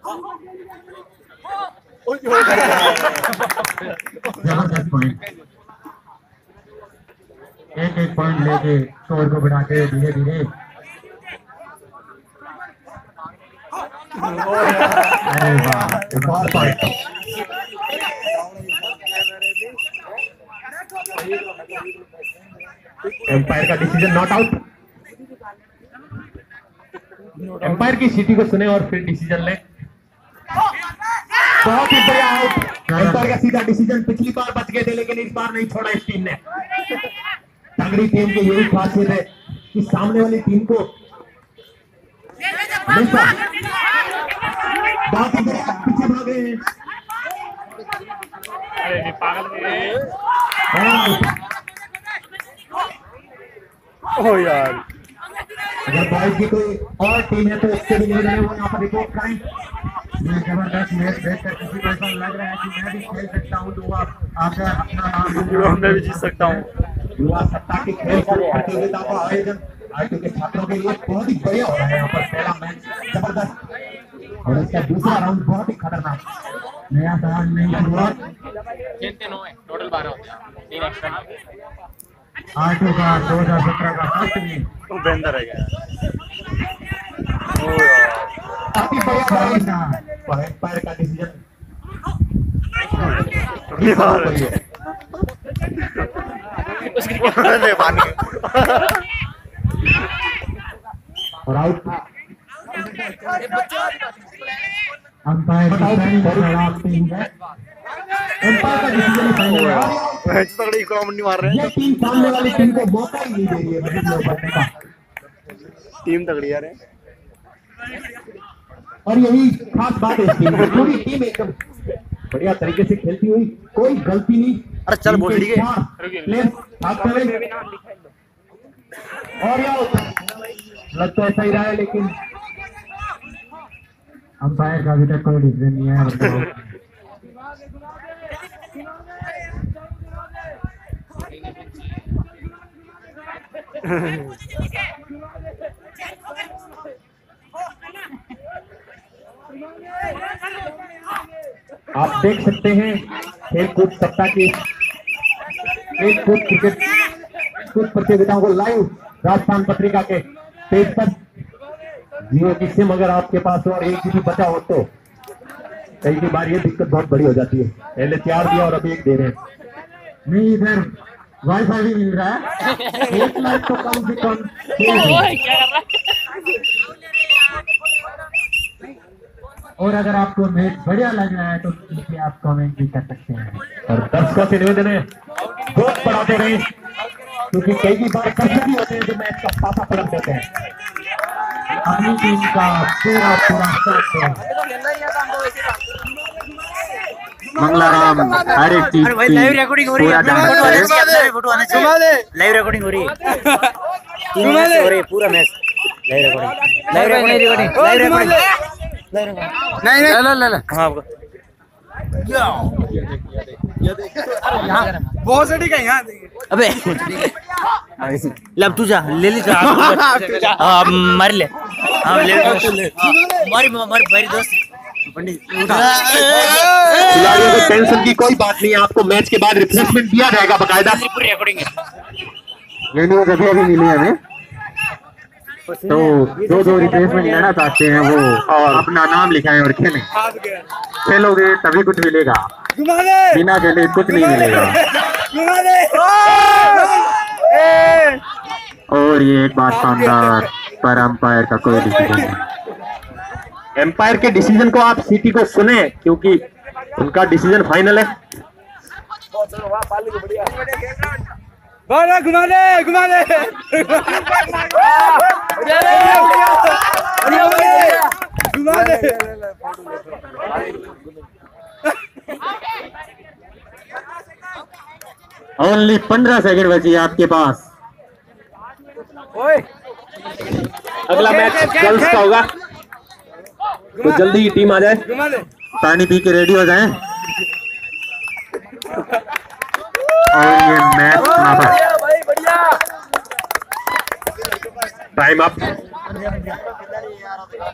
जबरदस्त पॉइंट, एक एक पॉइंट लेके स्कोर को बढ़ाते हुए धीरे धीरे। अरे वाह, एक और पॉइंट। एम्पायर का डिसीजन नॉट आउट। एम्पायर की सीटी को सुने और फिर डिसीजन ले। बहुत ही बढ़िया आउट। एम्पायर का सीधा डिसीजन। पिछली बार बच गए थे लेकिन इस बार नहीं छोड़ा इस टीम ने। तगड़ी टीम की यही खासियत है कि सामने वाली टीम को हमेशा बहुत ही बढ़िया पीछे भागे। अरे पागल ओ यार, अगर बॉयज की कोई और टीम है तो उससे भी नहीं रहे वो यहाँ पर रिपोर्ट कराएं। ये जबरदस्त मैच देखकर किसी को ऐसा लग रहा है कि मैं भी खेल सकता हूँ, तो आप अगर अपना नाम मैं भी जीत सकता हूँ। युवा सत्ता की खेल प्रतियोगिता का आयोजन आईटी के छात्रों के लिए बहुत ही बढ़िया हो रहा है। यहाँ पर पहला मैच जबरदस्त और इसका दूसरा राउंड बहुत ही खतरनाक। नया साल नई शुरुआत। टोटल 12 होते हैं, 3 एक्स्ट्रा। आईटी का 2017 का फर्स्ट गेम बेंदर है क्या? काफी बढ़िया एम्पायर का डिसीजन। और आउट। अंपायर का डिसीजन तगड़ी कॉमेडी मार रहे हैं। ये टीम सामने वाली टीम को मौका ही नहीं दे रही है बढ़ने का। टीम तगड़ी यार है। और यही खास बात है इस टीम की। पूरी टीम एकदम बढ़िया तरीके से खेलती हुई, कोई गलती नहीं। अरे चल बोल दी और लग तो ऐसा ही रहा है लेकिन अंपायर का अभी तक कोई डिसीजन नहीं है। आप देख सकते हैं खेलकूद सप्ताह की खेलकूद क्रिकेट कूद प्रतियोगिताओं को लाइव राजस्थान पत्रिका के पेज पर। जियो की सिम अगर आपके पास हो और 1 GB बचा हो तो कई बार ये दिक्कत बहुत बड़ी हो जाती है। पहले 4 दिया और अभी 1 दे रहे हैं। नहीं, इधर वाईफाई भी मिल रहा है। 1 लाख तो कम से कम। और अगर आपको मैच बढ़िया लग रहा है तो आप कमेंट भी कर सकते हैं। और दर्शकों से निवेदन है बहुत बढ़ाते रहे क्योंकि कई बार कष्ट भी होते हैं जो मैच का पासा पलट देते हैं। अपनी टीम का पूरा साथ है। मंगलाराम हर एक चीज लाइव रिकॉर्डिंग हो रही है। फोटो आना चाहिए। लाइव रिकॉर्डिंग हो रही है। 3 मैच हो रही है, पूरा मैच लाइव रिकॉर्डिंग। नहीं हाँ बहुत सही है यहाँ। अबे लब तू जा ले ली जा। मार ले। हाँ ले मारी भाई दोस्त। खिलाड़ियों को टेंशन की कोई बात नहीं है। आपको मैच के बाद रिफ्रेशमेंट दिया जाएगा बकायदा। रिकॉर्डिंग है ये न्यूज़ अभी मिली है हमें। तो जो रिप्लेसमेंट लेना चाहते हैं वो और अपना नाम लिखाएं और खेलें। खेलोगे तभी कुछ मिलेगा, बिना खेले कुछ नहीं मिलेगा। और ये एक बात शानदार, पर अंपायर का कोई डिसीजन नहीं। एम्पायर के डिसीजन को आप सीटी को सुने क्योंकि उनका डिसीजन फाइनल है। घुमा दे ओनली 15 सेकंड बची है आपके पास। अगला मैच गर्ल्स का होगा तो जल्दी ही टीम आ जाए, पानी पी के रेडी हो जाएं। और ये मैच टाइम अप।